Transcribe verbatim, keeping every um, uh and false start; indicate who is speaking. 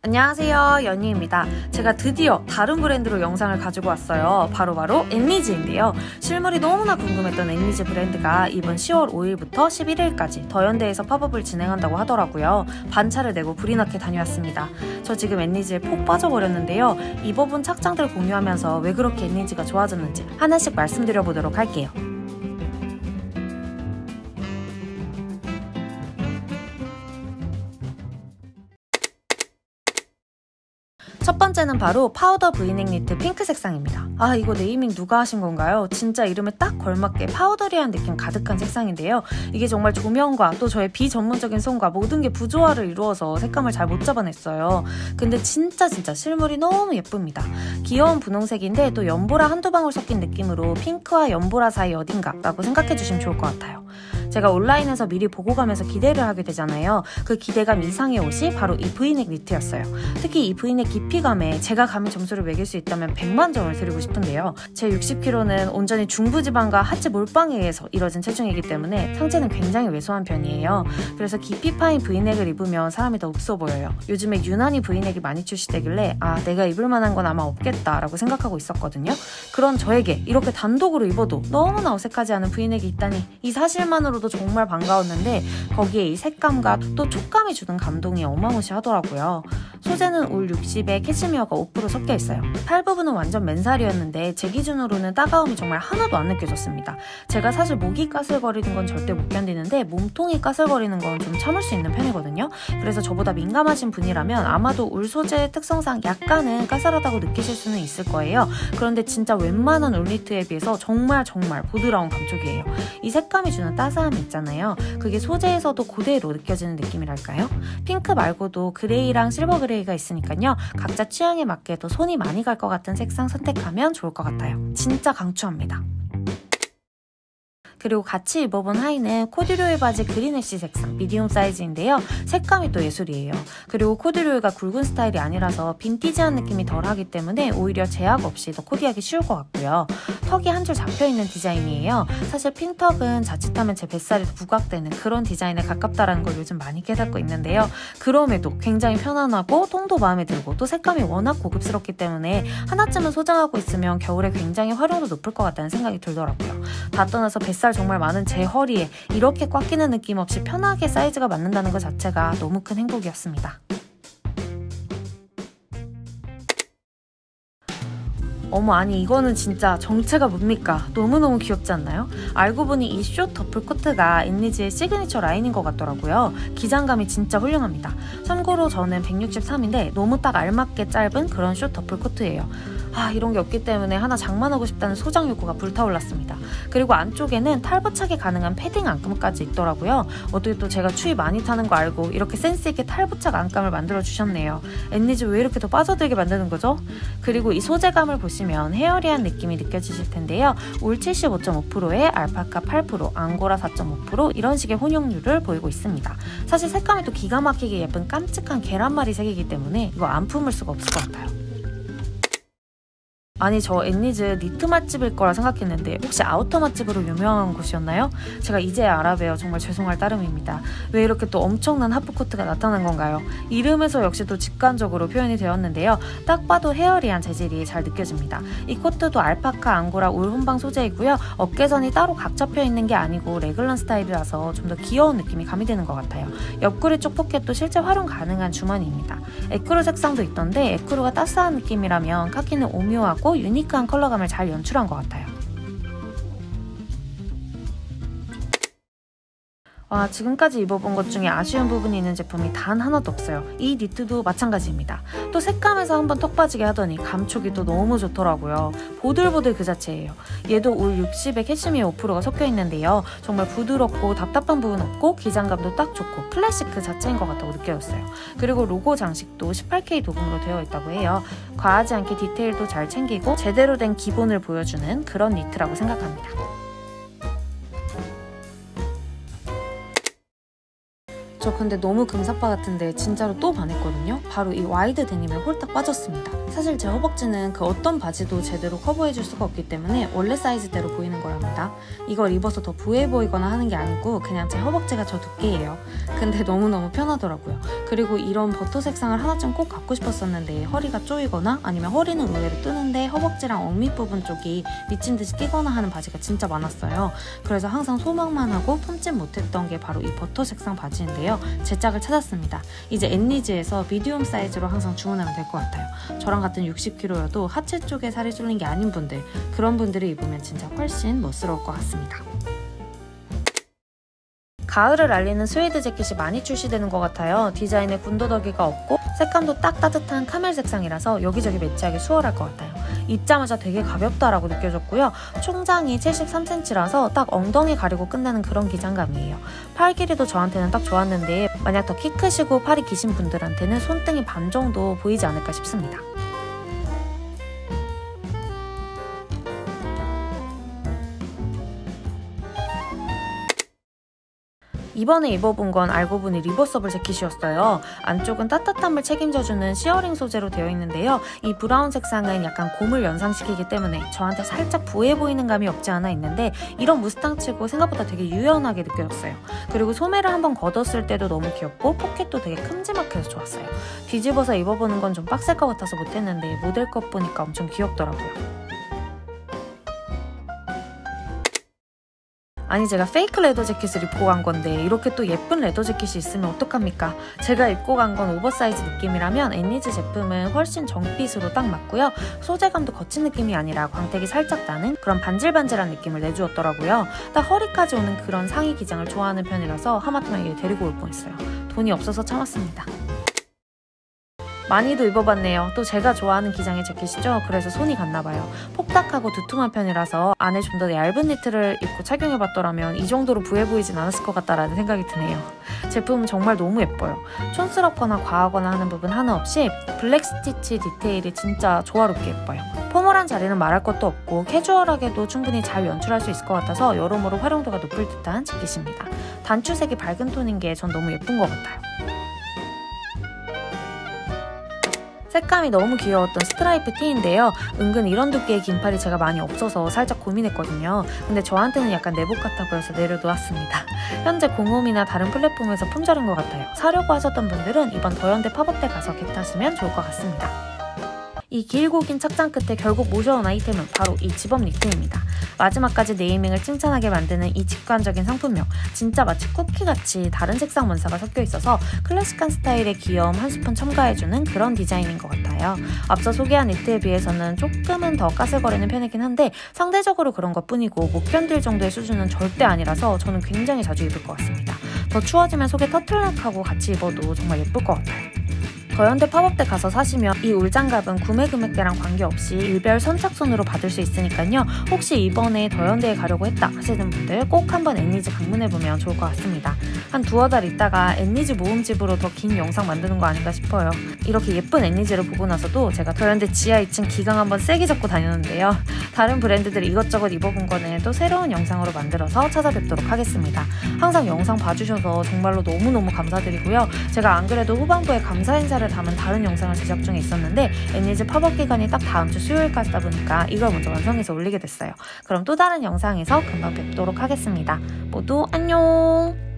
Speaker 1: 안녕하세요, 연희입니다. 제가 드디어 다른 브랜드로 영상을 가지고 왔어요. 바로바로 엔니즈인데요. 실물이 너무나 궁금했던 엔니즈 브랜드가 이번 시월 오일부터 십일일까지 더현대에서 팝업을 진행한다고 하더라고요. 반차를 내고 불이 나게 다녀왔습니다. 저 지금 엔니즈에 폭 빠져버렸는데요. 입어본 착장들 공유하면서 왜 그렇게 엔니즈가 좋아졌는지 하나씩 말씀드려보도록 할게요. 첫 번째는 바로 파우더 브이넥 니트 핑크 색상입니다. 아, 이거 네이밍 누가 하신 건가요? 진짜 이름에 딱 걸맞게 파우더리한 느낌 가득한 색상인데요. 이게 정말 조명과 또 저의 비전문적인 손과 모든 게 부조화를 이루어서 색감을 잘 못 잡아냈어요. 근데 진짜 진짜 실물이 너무 예쁩니다. 귀여운 분홍색인데 또 연보라 한두 방울 섞인 느낌으로 핑크와 연보라 사이 어딘가 라고 생각해주시면 좋을 것 같아요. 제가 온라인에서 미리 보고 가면서 기대를 하게 되잖아요. 그 기대감 이상의 옷이 바로 이 브이넥 니트였어요. 특히 이 브이넥 깊이감에 제가 감히 점수를 매길 수 있다면 백만 점을 드리고 싶은데요. 제 육십 킬로그램는 온전히 중부지방과 하체 몰빵에 의해서 이뤄진 체중이기 때문에 상체는 굉장히 왜소한 편이에요. 그래서 깊이 파인 브이넥을 입으면 사람이 더 없어 보여요. 요즘에 유난히 브이넥이 많이 출시되길래 아, 내가 입을 만한 건 아마 없겠다라고 생각하고 있었거든요. 그런 저에게 이렇게 단독으로 입어도 너무나 어색하지 않은 브이넥이 있다니 이 사실만으로 정말 반가웠는데 거기에 이 색감과 또 촉감이 주는 감동이 어마무시하더라고요. 소재는 울 육십에 캐시미어가 오 퍼센트 섞여 있어요. 팔 부분은 완전 맨살이었는데 제 기준으로는 따가움이 정말 하나도 안 느껴졌습니다. 제가 사실 목이 까슬거리는 건 절대 못 견디는데 몸통이 까슬거리는 건 좀 참을 수 있는 편이거든요. 그래서 저보다 민감하신 분이라면 아마도 울 소재의 특성상 약간은 까슬하다고 느끼실 수는 있을 거예요. 그런데 진짜 웬만한 울 니트에 비해서 정말 정말 부드러운 감촉이에요. 이 색감이 주는 따스함 있잖아요. 그게 소재에서도 그대로 느껴지는 느낌이랄까요? 핑크 말고도 그레이랑 실버 그레이가 있으니까요. 각자 취향에 맞게 더 손이 많이 갈 것 같은 색상 선택하면 좋을 것 같아요. 진짜 강추합니다. 그리고 같이 입어본 하의는 코듀로이 바지 그린 애쉬 색상 미디움 사이즈인데요. 색감이 또 예술이에요. 그리고 코듀로이가 굵은 스타일이 아니라서 빈티지한 느낌이 덜하기 때문에 오히려 제약 없이 더 코디하기 쉬울 것 같고요. 턱이 한 줄 잡혀있는 디자인이에요. 사실 핀턱은 자칫하면 제 뱃살이 부각되는 그런 디자인에 가깝다는 걸 요즘 많이 깨닫고 있는데요. 그럼에도 굉장히 편안하고 통도 마음에 들고 또 색감이 워낙 고급스럽기 때문에 하나쯤은 소장하고 있으면 겨울에 굉장히 활용도 높을 것 같다는 생각이 들더라고요. 다 떠나서 뱃살 정말 많은 제 허리에 이렇게 꽉 끼는 느낌 없이 편하게 사이즈가 맞는다는 것 자체가 너무 큰 행복이었습니다. 어머, 아니 이거는 진짜 정체가 뭡니까? 너무너무 귀엽지 않나요? 알고 보니 이 숏 더플 코트가 엔니즈의 시그니처 라인인 것 같더라고요. 기장감이 진짜 훌륭합니다. 참고로 저는 백육십삼인데 너무 딱 알맞게 짧은 그런 숏 더플 코트예요. 아, 이런 게 없기 때문에 하나 장만하고 싶다는 소장 욕구가 불타올랐습니다. 그리고 안쪽에는 탈부착이 가능한 패딩 안감까지 있더라고요. 어떻게 또 제가 추위 많이 타는 거 알고 이렇게 센스있게 탈부착 안감을 만들어주셨네요. 엔니즈 왜 이렇게 더 빠져들게 만드는 거죠? 그리고 이 소재감을 보시면 헤어리한 느낌이 느껴지실 텐데요. 울 칠십오 점 오 퍼센트에 알파카 팔 퍼센트, 앙고라 사 점 오 퍼센트 이런 식의 혼용률을 보이고 있습니다. 사실 색감이 또 기가 막히게 예쁜 깜찍한 계란말이 색이기 때문에 이거 안 품을 수가 없을 것 같아요. 아니, 저 엔니즈 니트 맛집일 거라 생각했는데 혹시 아우터 맛집으로 유명한 곳이었나요? 제가 이제야 알아봬요. 정말 죄송할 따름입니다. 왜 이렇게 또 엄청난 하프코트가 나타난 건가요? 이름에서 역시 또 직관적으로 표현이 되었는데요. 딱 봐도 헤어리한 재질이 잘 느껴집니다. 이 코트도 알파카, 앙고라, 울 혼방 소재이고요. 어깨선이 따로 각 잡혀 있는 게 아니고 레글런 스타일이라서 좀 더 귀여운 느낌이 가미되는 것 같아요. 옆구리 쪽 포켓도 실제 활용 가능한 주머니입니다. 에크루 색상도 있던데 에크루가 따스한 느낌이라면 카키는 오묘하고 유니크한 컬러감을 잘 연출한 것 같아요. 와, 지금까지 입어본 것 중에 아쉬운 부분이 있는 제품이 단 하나도 없어요. 이 니트도 마찬가지입니다. 또 색감에서 한번 턱 빠지게 하더니 감촉이 또 너무 좋더라고요. 보들보들 그 자체예요. 얘도 울 육십에 캐시미어 오 퍼센트가 섞여 있는데요. 정말 부드럽고 답답한 부분 없고 기장감도 딱 좋고 클래식 그 자체인 것 같다고 느껴졌어요. 그리고 로고 장식도 십팔 케이 도금으로 되어 있다고 해요. 과하지 않게 디테일도 잘 챙기고 제대로 된 기본을 보여주는 그런 니트라고 생각합니다. 저 근데 너무 금사빠 같은데 진짜로 또 반했거든요. 바로 이 와이드 데님에 홀딱 빠졌습니다. 사실 제 허벅지는 그 어떤 바지도 제대로 커버해줄 수가 없기 때문에 원래 사이즈대로 보이는 거랍니다. 이걸 입어서 더 부해 보이거나 하는 게 아니고 그냥 제 허벅지가 저 두께예요. 근데 너무너무 편하더라고요. 그리고 이런 버터 색상을 하나쯤 꼭 갖고 싶었었는데 허리가 쪼이거나 아니면 허리는 의외로 뜨는데 허벅지랑 엉밑 부분 쪽이 미친 듯이 끼거나 하는 바지가 진짜 많았어요. 그래서 항상 소망만 하고 품짓 못했던 게 바로 이 버터 색상 바지인데요. 제 짝을 찾았습니다. 이제 엔니즈에서 미디움 사이즈로 항상 주문하면 될 것 같아요. 저랑 같은 육십 킬로그램여도 하체 쪽에 살이 쫄린 게 아닌 분들, 그런 분들이 입으면 진짜 훨씬 멋스러울 것 같습니다. 가을을 알리는 스웨이드 재킷이 많이 출시되는 것 같아요. 디자인에 군더더기가 없고 색감도 딱 따뜻한 카멜 색상이라서 여기저기 매치하기 수월할 것 같아요. 입자마자 되게 가볍다라고 느껴졌고요. 총장이 칠십삼 센티미터라서 딱 엉덩이 가리고 끝나는 그런 기장감이에요. 팔 길이도 저한테는 딱 좋았는데 만약 더 키 크시고 팔이 기신 분들한테는 손등이 반 정도 보이지 않을까 싶습니다. 이번에 입어본 건 알고 보니 리버서블 재킷이었어요. 안쪽은 따뜻함을 책임져주는 시어링 소재로 되어 있는데요. 이 브라운 색상은 약간 곰을 연상시키기 때문에 저한테 살짝 부해 보이는 감이 없지 않아 있는데 이런 무스탕치고 생각보다 되게 유연하게 느껴졌어요. 그리고 소매를 한번 걷었을 때도 너무 귀엽고 포켓도 되게 큼지막해서 좋았어요. 뒤집어서 입어보는 건 좀 빡셀 것 같아서 못했는데 모델 것 보니까 엄청 귀엽더라고요. 아니 제가 페이크 레더 재킷을 입고 간 건데 이렇게 또 예쁜 레더 재킷이 있으면 어떡합니까? 제가 입고 간 건 오버사이즈 느낌이라면 엔니즈 제품은 훨씬 정핏으로 딱 맞고요. 소재감도 거친 느낌이 아니라 광택이 살짝 나는 그런 반질반질한 느낌을 내주었더라고요. 딱 허리까지 오는 그런 상의 기장을 좋아하는 편이라서 하마터면 얘 데리고 올 뻔했어요. 돈이 없어서 참았습니다. 많이도 입어봤네요. 또 제가 좋아하는 기장의 재킷이죠. 그래서 손이 갔나봐요. 폭닥하고 두툼한 편이라서 안에 좀 더 얇은 니트를 입고 착용해봤더라면 이 정도로 부해 보이진 않았을 것 같다라는 생각이 드네요. 제품은 정말 너무 예뻐요. 촌스럽거나 과하거나 하는 부분 하나 없이 블랙 스티치 디테일이 진짜 조화롭게 예뻐요. 포멀한 자리는 말할 것도 없고 캐주얼하게도 충분히 잘 연출할 수 있을 것 같아서 여러모로 활용도가 높을 듯한 재킷입니다. 단추색이 밝은 톤인 게 전 너무 예쁜 것 같아요. 색감이 너무 귀여웠던 스트라이프 티인데요. 은근 이런 두께의 긴팔이 제가 많이 없어서 살짝 고민했거든요. 근데 저한테는 약간 내복 같아 보여서 내려놓았습니다. 현재 공홈이나 다른 플랫폼에서 품절인 것 같아요. 사려고 하셨던 분들은 이번 더현대 팝업때 가서 겟하시면 좋을 것 같습니다. 이 길고 긴 착장 끝에 결국 모셔온 아이템은 바로 이 집업 니트입니다. 마지막까지 네이밍을 칭찬하게 만드는 이 직관적인 상품명, 진짜 마치 쿠키같이 다른 색상 원사가 섞여 있어서 클래식한 스타일의 귀여움 한 스푼 첨가해주는 그런 디자인인 것 같아요. 앞서 소개한 니트에 비해서는 조금은 더 까슬거리는 편이긴 한데 상대적으로 그런 것 뿐이고 못 견딜 정도의 수준은 절대 아니라서 저는 굉장히 자주 입을 것 같습니다. 더 추워지면 속에 터틀넥하고 같이 입어도 정말 예쁠 것 같아요. 더현대 팝업때 가서 사시면 이 울장갑은 구매 금액대랑 관계없이 일별 선착순으로 받을 수 있으니까요. 혹시 이번에 더현대에 가려고 했다 하시는 분들 꼭 한번 엔니즈 방문해보면 좋을 것 같습니다. 한 두어 달 있다가 엔니즈 모음집으로 더 긴 영상 만드는 거 아닌가 싶어요. 이렇게 예쁜 엔니즈를 보고 나서도 제가 더현대 지하 이 층 기강 한번 세게 잡고 다녔는데요. 다른 브랜드들 이것저것 입어본 거는 또 새로운 영상으로 만들어서 찾아뵙도록 하겠습니다. 항상 영상 봐주셔서 정말로 너무너무 감사드리고요. 제가 안 그래도 후반부에 감사 인사를 담은 다른 영상을 제작 중에 있었는데 엔니즈 팝업 기간이 딱 다음 주 수요일까지다 보니까 이걸 먼저 완성해서 올리게 됐어요. 그럼 또 다른 영상에서 금방 뵙도록 하겠습니다. 모두 안녕!